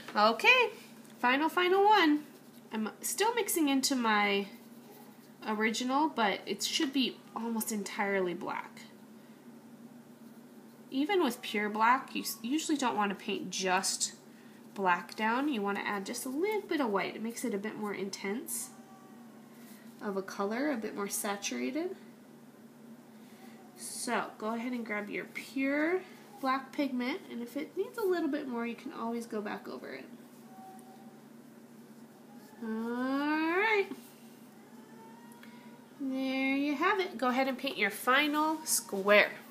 Okay, final one. I'm still mixing into my original, but it should be almost entirely black. Even with pure black, you usually don't want to paint just black down. You want to add just a little bit of white. It makes it a bit more intense of a color, a bit more saturated. So go ahead and grab your pure black pigment, and if it needs a little bit more, you can always go back over it. Alright, there you have it. Go ahead and paint your final square.